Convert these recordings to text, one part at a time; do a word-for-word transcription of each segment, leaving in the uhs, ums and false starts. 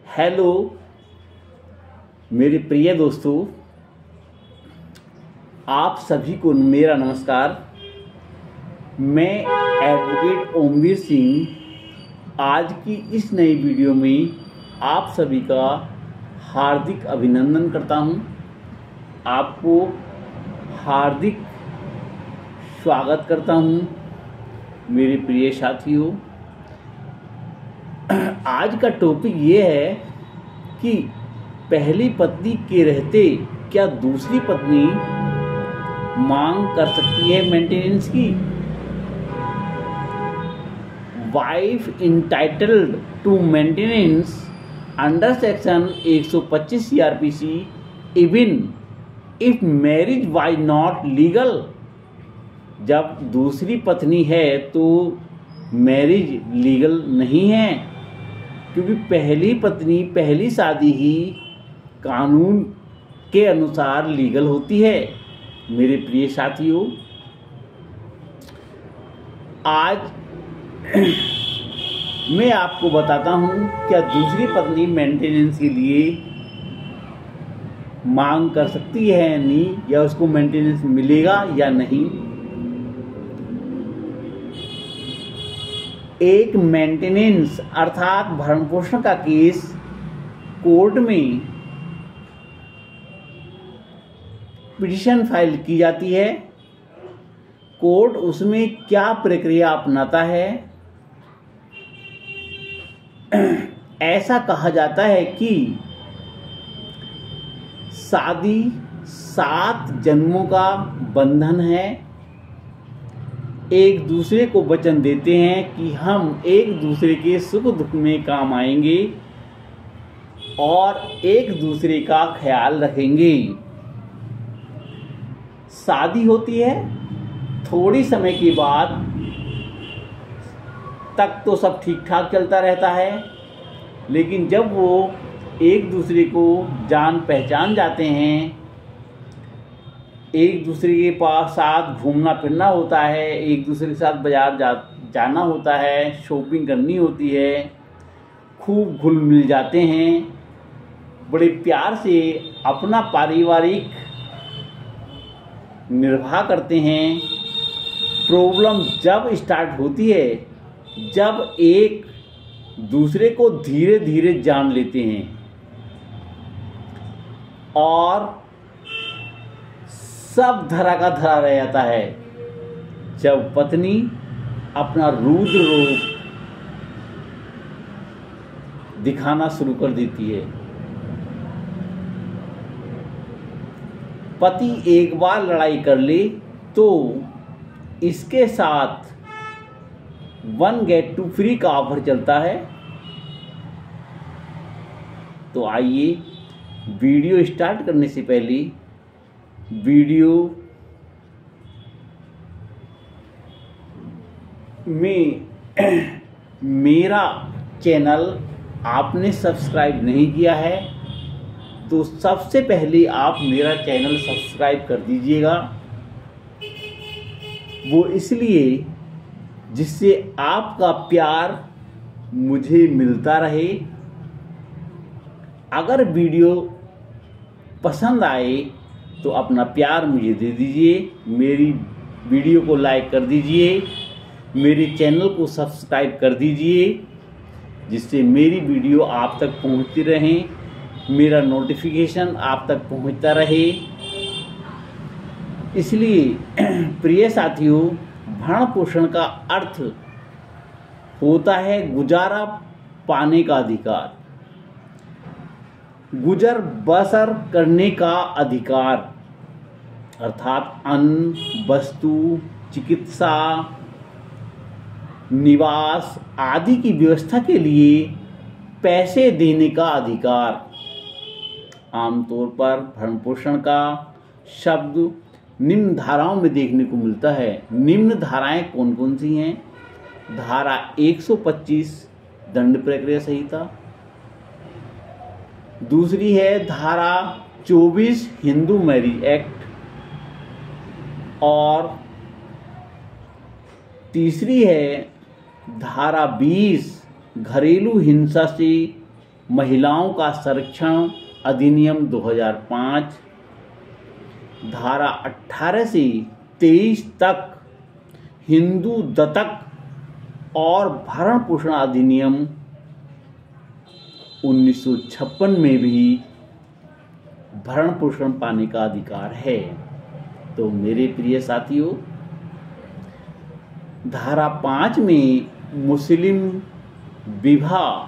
Hello मेरे प्रिय दोस्तों, आप सभी को मेरा नमस्कार। मैं एडवोकेट ओमवीर सिंह आज की इस नई वीडियो में आप सभी का हार्दिक अभिनंदन करता हूं। आपको हार्दिक स्वागत करता हूं मेरे प्रिय साथियों। आज का टॉपिक ये है कि पहली पत्नी के रहते क्या दूसरी पत्नी मांग कर सकती है मेंटेनेंस की। Wife entitled to maintenance under section एक सौ पच्चीस C R P C even if marriage why not legal. जब दूसरी पत्नी है तो मैरिज लीगल नहीं है, क्योंकि पहली पत्नी पहली शादी ही कानून के अनुसार लीगल होती है। मेरे प्रिय साथियों, आज मैं आपको बताता हूं क्या दूसरी पत्नी मेंटेनेंस के लिए मांग कर सकती है या नहीं, या उसको मेंटेनेंस मिलेगा या नहीं। एक मेंटेनेंस अर्थात भरण पोषण का केस कोर्ट में पिटीशन फाइल की जाती है। कोर्ट उसमें क्या प्रक्रिया अपनाता है, ऐसा कहा जाता है कि शादी सात जन्मों का बंधन है। एक दूसरे को वचन देते हैं कि हम एक दूसरे के सुख दुख में काम आएंगे और एक दूसरे का ख्याल रखेंगे। शादी होती है, थोड़ी समय के बाद तक तो सब ठीक ठाक चलता रहता है, लेकिन जब वो एक दूसरे को जान पहचान जाते हैं, एक दूसरे के पास साथ घूमना फिरना होता है, एक दूसरे के साथ बाजार जा जाना होता है, शॉपिंग करनी होती है, खूब घुल मिल जाते हैं, बड़े प्यार से अपना पारिवारिक निर्वाह करते हैं। प्रॉब्लम जब स्टार्ट होती है, जब एक दूसरे को धीरे धीरे जान लेते हैं और सब धरा का धरा रह जाता है, जब पत्नी अपना रुद्र रूप दिखाना शुरू कर देती है। पति एक बार लड़ाई कर ले तो इसके साथ वन गेट टू फ्री का ऑफर चलता है। तो आइए वीडियो स्टार्ट करने से पहले वीडियो में मेरा चैनल आपने सब्सक्राइब नहीं किया है तो सबसे पहले आप मेरा चैनल सब्सक्राइब कर दीजिएगा। वो इसलिए जिससे आपका प्यार मुझे मिलता रहे। अगर वीडियो पसंद आए तो अपना प्यार मुझे दे दीजिए, मेरी वीडियो को लाइक कर दीजिए, मेरे चैनल को सब्सक्राइब कर दीजिए, जिससे मेरी वीडियो आप तक पहुंचती रहे, मेरा नोटिफिकेशन आप तक पहुंचता रहे। इसलिए प्रिय साथियों, भरण पोषण का अर्थ होता है गुजारा पाने का अधिकार, गुजर बसर करने का अधिकार, अर्थात अन्न, वस्तु, चिकित्सा, निवास आदि की व्यवस्था के लिए पैसे देने का अधिकार। आमतौर पर भरण पोषण का शब्द निम्न धाराओं में देखने को मिलता है। निम्न धाराएं कौन कौन सी हैं? धारा एक सौ पच्चीस दंड प्रक्रिया संहिता, दूसरी है धारा चौबीस हिंदू मैरिज एक्ट, और तीसरी है धारा बीस घरेलू हिंसा से महिलाओं का संरक्षण अधिनियम दो हज़ार पाँच, धारा अठारह से तेईस तक हिंदू दत्तक और भरण पोषण अधिनियम उन्नीस सौ छप्पन में भी भरण पोषण पाने का अधिकार है। तो मेरे प्रिय साथियों, धारा पाँच में मुस्लिम विवाह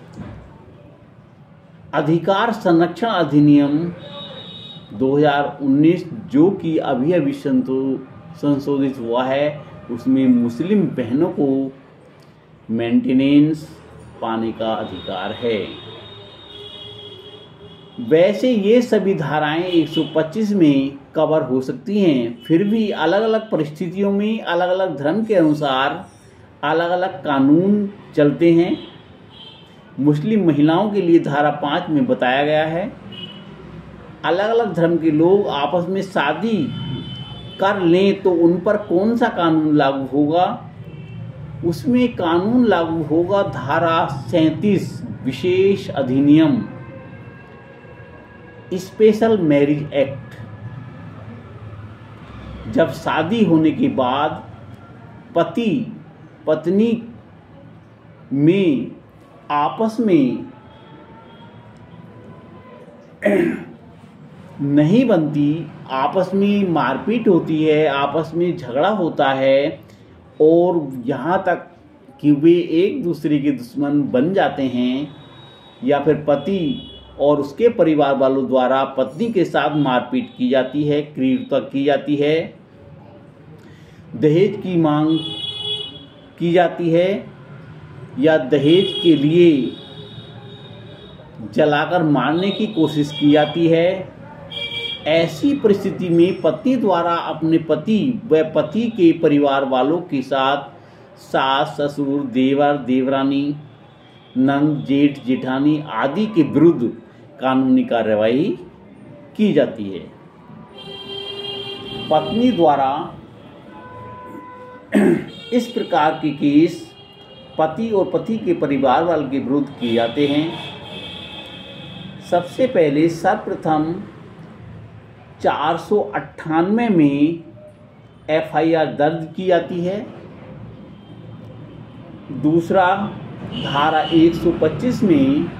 अधिकार संरक्षण अधिनियम दो हज़ार उन्नीस जो कि अभी अभी संशोधित हुआ है, उसमें मुस्लिम बहनों को मेंटेनेंस पाने का अधिकार है। वैसे ये सभी धाराएं एक सौ पच्चीस में कवर हो सकती हैं, फिर भी अलग अलग परिस्थितियों में अलग अलग धर्म के अनुसार अलग अलग कानून चलते हैं। मुस्लिम महिलाओं के लिए धारा पाँच में बताया गया है, अलग अलग धर्म के लोग आपस में शादी कर लें तो उन पर कौन सा कानून लागू होगा। उसमें कानून लागू होगा धारा सैंतीस विशेष अधिनियम स्पेशल मैरिज एक्ट। जब शादी होने के बाद पति पत्नी में आपस में नहीं बनती, आपस में मारपीट होती है, आपस में झगड़ा होता है और यहाँ तक कि वे एक दूसरे के दुश्मन बन जाते हैं, या फिर पति और उसके परिवार वालों द्वारा पत्नी के साथ मारपीट की जाती है, क्रूरता की जाती है, दहेज की मांग की जाती है या दहेज के लिए जलाकर मारने की कोशिश की जाती है। ऐसी परिस्थिति में पत्नी द्वारा अपने पति व पति के परिवार वालों के साथ सास ससुर देवर देवरानी नंद जेठ जेठानी आदि के विरुद्ध कानूनी कार्रवाई की जाती है। पत्नी द्वारा इस प्रकार के केस पति और पति के परिवार वालों के विरुद्ध किए जाते हैं। सबसे पहले सर्वप्रथम चार सौ अट्ठानवे में एफ आई आर दर्ज की जाती है। दूसरा, धारा एक सौ पच्चीस में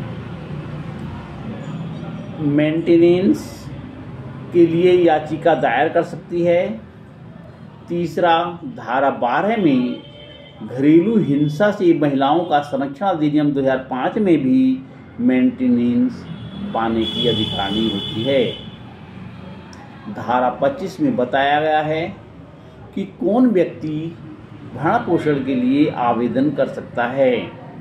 मेंटेनेंस के लिए याचिका दायर कर सकती है। तीसरा, धारा बारह में घरेलू हिंसा से महिलाओं का संरक्षण अधिनियम दो हज़ार पाँच में भी मेंटेनेंस पाने की अधिकारी होती है। धारा पच्चीस में बताया गया है कि कौन व्यक्ति भरण पोषण के लिए आवेदन कर सकता है।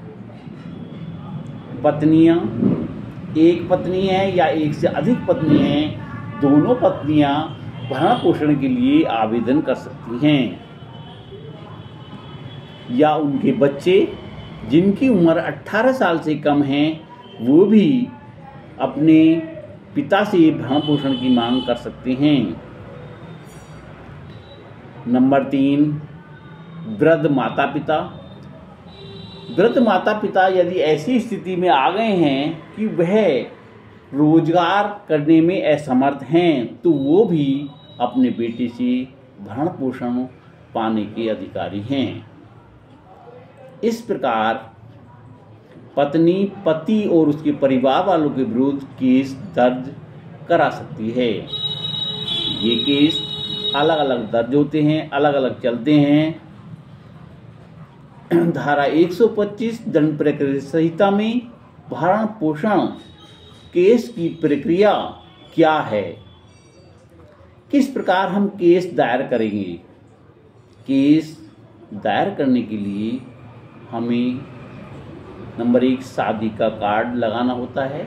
पत्नियां, एक पत्नी है या एक से अधिक पत्नी हैं, दोनों पत्नियां भरण पोषण के लिए आवेदन कर सकती हैं। या उनके बच्चे जिनकी उम्र अठारह साल से कम है, वो भी अपने पिता से भरण पोषण की मांग कर सकते हैं। नंबर तीन, वृद्ध माता पिता। वृद्ध माता पिता यदि ऐसी स्थिति में आ गए हैं कि वह रोजगार करने में असमर्थ हैं, तो वो भी अपने बेटे से भरण पोषण पाने के अधिकारी हैं। इस प्रकार पत्नी पति और उसके परिवार वालों के विरुद्ध केस दर्ज करा सकती है। ये केस अलग अलग दर्ज होते हैं, अलग अलग चलते हैं। धारा एक सौ पच्चीस दंड प्रक्रिया संहिता में भरण पोषण केस की प्रक्रिया क्या है, किस प्रकार हम केस दायर करेंगे। केस दायर करने के लिए हमें नंबर एक, शादी का कार्ड लगाना होता है।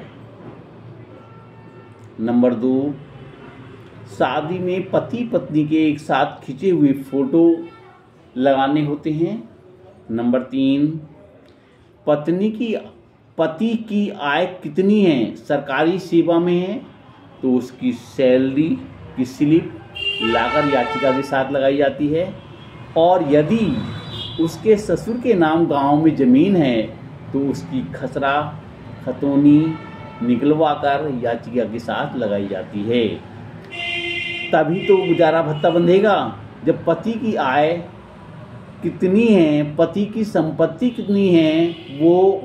नंबर दो, शादी में पति पत्नी के एक साथ खींचे हुए फोटो लगाने होते हैं। नंबर तीन, पत्नी की पति की आय कितनी है, सरकारी सेवा में है तो उसकी सैलरी की स्लिप लाकर याचिका के साथ लगाई जाती है। और यदि उसके ससुर के नाम गांव में ज़मीन है तो उसकी खसरा खतौनी निकलवा कर याचिका के साथ लगाई जाती है। तभी तो गुजारा भत्ता बंधेगा। जब पति की आय कितनी है, पति की संपत्ति कितनी है, वो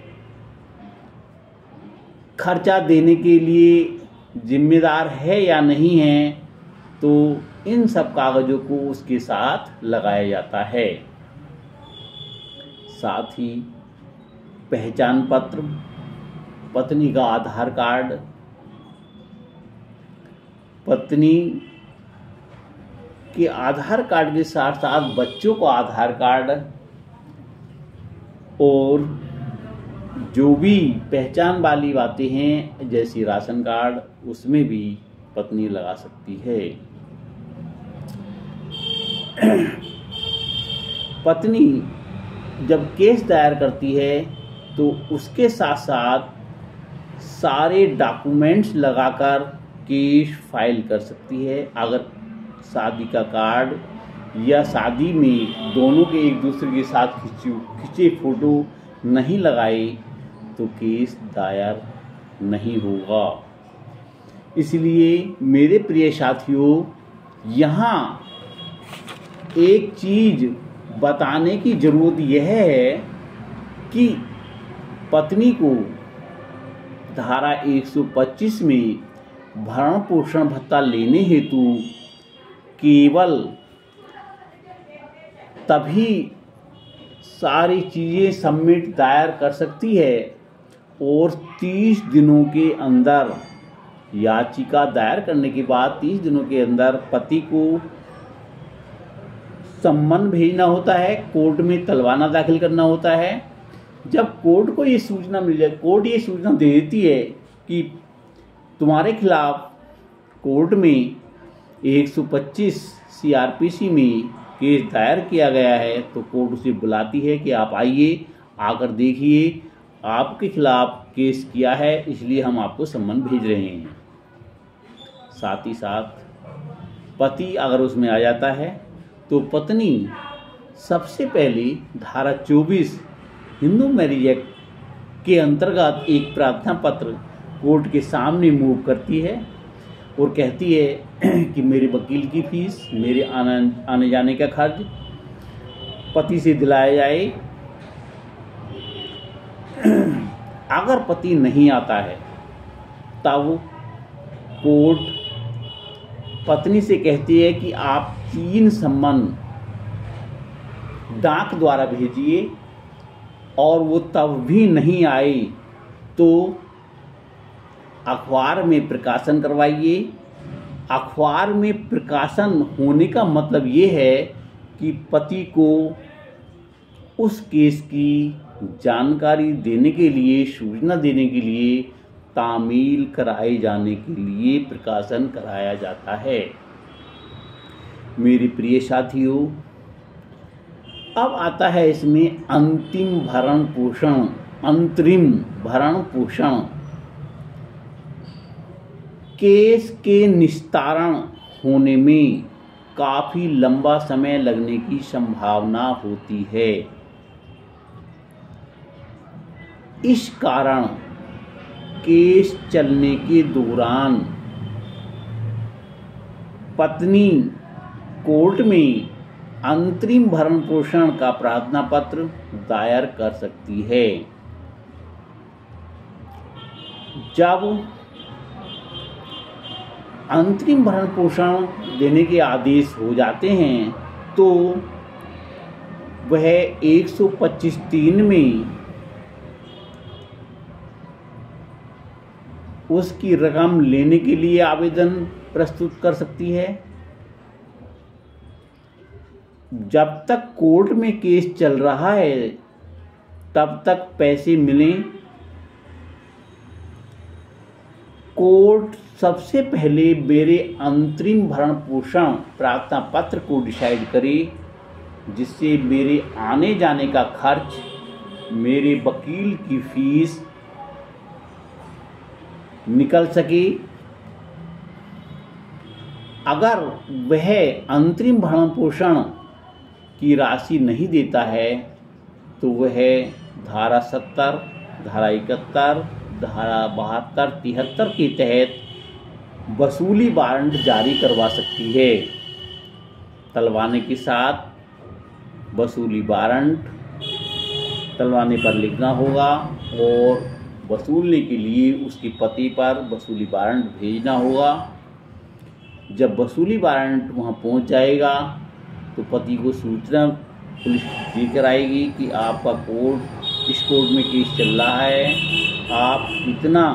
खर्चा देने के लिए जिम्मेदार है या नहीं है, तो इन सब कागजों को उसके साथ लगाया जाता है। साथ ही पहचान पत्र, पत्नी का आधार कार्ड, पत्नी के आधार कार्ड के साथ साथ बच्चों का आधार कार्ड और जो भी पहचान वाली बातें हैं जैसे राशन कार्ड, उसमें भी पत्नी लगा सकती है। पत्नी जब केस दायर करती है तो उसके साथ साथ सारे डॉक्यूमेंट्स लगाकर केस फाइल कर सकती है। अगर शादी का कार्ड या शादी में दोनों के एक दूसरे के साथ खिंचे खिंचे फोटो नहीं लगाए तो केस दायर नहीं होगा। इसलिए मेरे प्रिय साथियों, यहाँ एक चीज़ बताने की ज़रूरत यह है कि पत्नी को धारा एक सौ पच्चीस में भरण पोषण भत्ता लेने हेतु केवल तभी सारी चीज़ें सबमिट दायर कर सकती है और तीस दिनों के अंदर, याचिका दायर करने के बाद तीस दिनों के अंदर पति को सम्मन भेजना होता है, कोर्ट में तलवाना दाखिल करना होता है। जब कोर्ट को ये सूचना मिल जाए, कोर्ट ये सूचना दे देती है कि तुम्हारे खिलाफ कोर्ट में एक सौ पच्चीस सीआरपीसी में केस दायर किया गया है, तो कोर्ट उसे बुलाती है कि आप आइए, आकर देखिए, आपके खिलाफ केस किया है, इसलिए हम आपको सम्मन भेज रहे हैं। साथ ही साथ पति अगर उसमें आ जाता है तो पत्नी सबसे पहले धारा चौबीस हिंदू मैरिज एक्ट के अंतर्गत एक प्रार्थना पत्र कोर्ट के सामने मूव करती है और कहती है कि मेरे वकील की फीस, मेरे आने आने जाने का खर्च पति से दिलाया जाए। अगर पति नहीं आता है तब कोर्ट पत्नी से कहती है कि आप तीन सम्मन डाक द्वारा भेजिए, और वो तब भी नहीं आए तो अखबार में प्रकाशन करवाइए। अखबार में प्रकाशन होने का मतलब ये है कि पति को उस केस की जानकारी देने के लिए, सूचना देने के लिए तामील कराए जाने के लिए प्रकाशन कराया जाता है। मेरे प्रिय साथियों, अब आता है इसमें अंतिम भरण पोषण, अंतरिम भरण पोषण। केस के निस्तारण होने में काफ़ी लंबा समय लगने की संभावना होती है। इस कारण केस चलने के दौरान पत्नी कोर्ट में अंतरिम भरण पोषण का प्रार्थना पत्र दायर कर सकती है। जब अंतरिम भरण पोषण देने के आदेश हो जाते हैं तो वह एक सौ पच्चीस तीन में उसकी रकम लेने के लिए आवेदन प्रस्तुत कर सकती है। जब तक कोर्ट में केस चल रहा है तब तक पैसे मिलें। कोर्ट सबसे पहले मेरे अंतरिम भरण पोषण प्रार्थना पत्र को डिसाइड करे, जिससे मेरे आने जाने का खर्च, मेरे वकील की फीस निकल सके। अगर वह अंतरिम भरण पोषण की राशि नहीं देता है तो वह धारा सत्तर धारा इकहत्तर, धारा बहत्तर, तिहत्तर के तहत वसूली वारंट जारी करवा सकती है। तलवाने के साथ वसूली वारंट तलवाने पर लिखना होगा और वसूलने के लिए उसके पति पर वसूली वारंट भेजना होगा। जब वसूली वारंट वहाँ पहुँच जाएगा तो पति को सूचना पुलिस देकर आएगी कि आपका कोर्ट इस कोर्ट में केस चल रहा है, आप इतना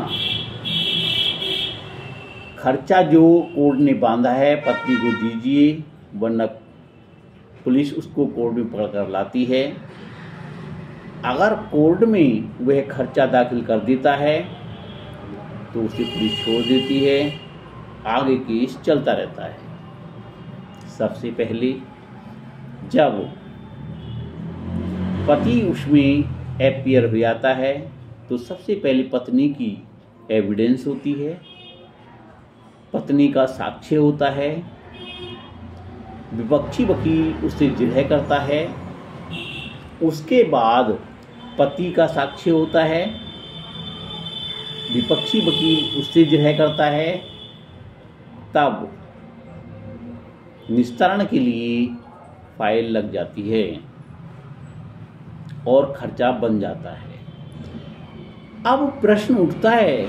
खर्चा जो कोर्ट ने बांधा है पत्नी को दीजिए, वरना पुलिस उसको कोर्ट में पकड़ कर लाती है। अगर कोर्ट में वह खर्चा दाखिल कर देता है तो उसे पुलिस छोड़ देती है, आगे केस चलता रहता है। सबसे पहले जब पति उसमें अपीयर हो जाता है तो सबसे पहले पत्नी की एविडेंस होती है, पत्नी का साक्ष्य होता है, विपक्षी वकील उससे जिरह करता है, उसके बाद पति का साक्ष्य होता है, विपक्षी वकील उससे जिरह करता है, तब निस्तारण के लिए फाइल लग जाती है और खर्चा बन जाता है। अब प्रश्न उठता है,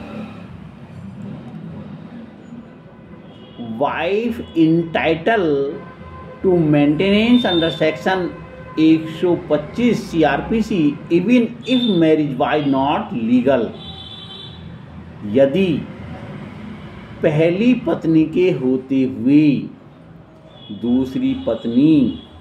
wife entitle to maintenance under section एक सौ पच्चीस CRPC even if marriage was not legal. यदि पहली पत्नी के होते हुए दूसरी पत्नी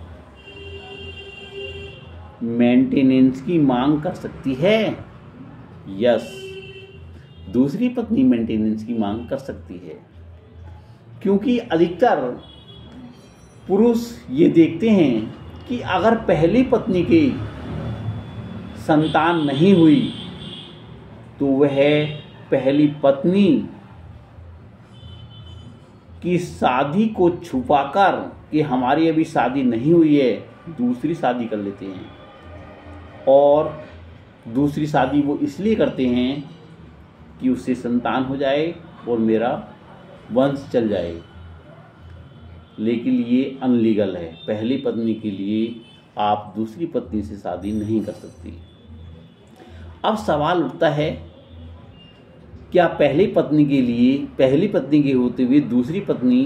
मेंटेनेंस की मांग कर सकती है, यस, दूसरी पत्नी मेंटेनेंस की मांग कर सकती है, क्योंकि अधिकतर पुरुष ये देखते हैं कि अगर पहली पत्नी की संतान नहीं हुई तो वह पहली पत्नी की शादी को छुपाकर कि हमारी अभी शादी नहीं हुई है दूसरी शादी कर लेते हैं, और दूसरी शादी वो इसलिए करते हैं कि उससे संतान हो जाए और मेरा वंश चल जाए। लेकिन ये अनलीगल है, पहली पत्नी के लिए आप दूसरी पत्नी से शादी नहीं कर सकती। अब सवाल उठता है, क्या पहली पत्नी के लिए पहली पत्नी के होते हुए दूसरी पत्नी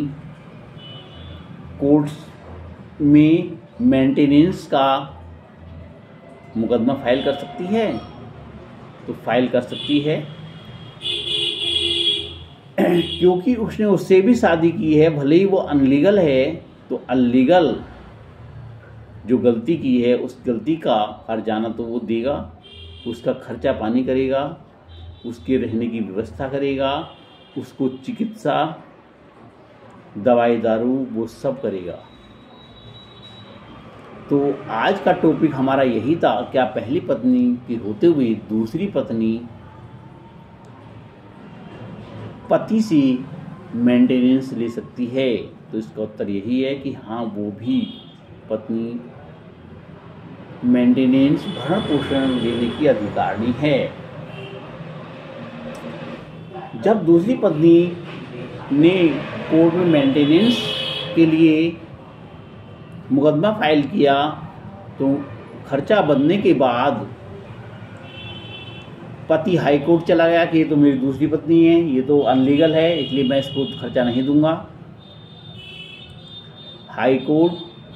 कोर्ट में मेंटेनेंस का मुकदमा फाइल कर सकती है? तो फाइल कर सकती है, क्योंकि उसने उससे भी शादी की है, भले ही वो अनलीगल है, तो अनलीगल जो गलती की है उस गलती का हर्जाना तो वो देगा, उसका खर्चा पानी करेगा, उसके रहने की व्यवस्था करेगा, उसको चिकित्सा दवाई दारू वो सब करेगा। तो आज का टॉपिक हमारा यही था, क्या पहली पत्नी के होते हुए दूसरी पत्नी पति से मेंटेनेंस ले सकती है? तो इसका उत्तर यही है कि हाँ, वो भी पत्नी मेंटेनेंस भरण पोषण लेने की अधिकारिणी है। जब दूसरी पत्नी ने कोर्ट में मेंटेनेंस के लिए मुकदमा फाइल किया तो खर्चा बनने के बाद पति हाई कोर्ट चला गया कि ये तो मेरी दूसरी पत्नी है, ये तो अनलीगल है, इसलिए मैं इसको खर्चा नहीं दूंगा। हाई कोर्ट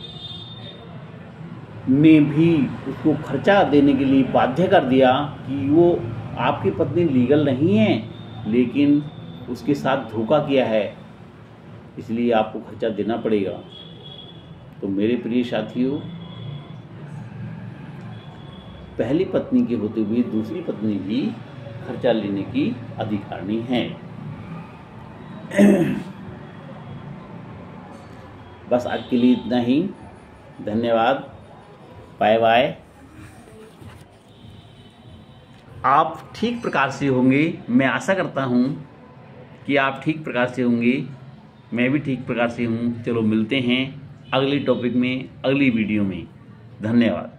ने भी उसको खर्चा देने के लिए बाध्य कर दिया कि वो आपकी पत्नी लीगल नहीं है, लेकिन उसके साथ धोखा किया है, इसलिए आपको खर्चा देना पड़ेगा। तो मेरे प्रिय साथियों, पहली पत्नी के होते हुए दूसरी पत्नी भी खर्चा लेने की अधिकारिणी है। बस आज के लिए इतना ही। धन्यवाद, बाय बाय। आप ठीक प्रकार से होंगे, मैं आशा करता हूँ कि आप ठीक प्रकार से होंगे, मैं भी ठीक प्रकार से हूँ। चलो मिलते हैं अगले टॉपिक में, अगली वीडियो में। धन्यवाद।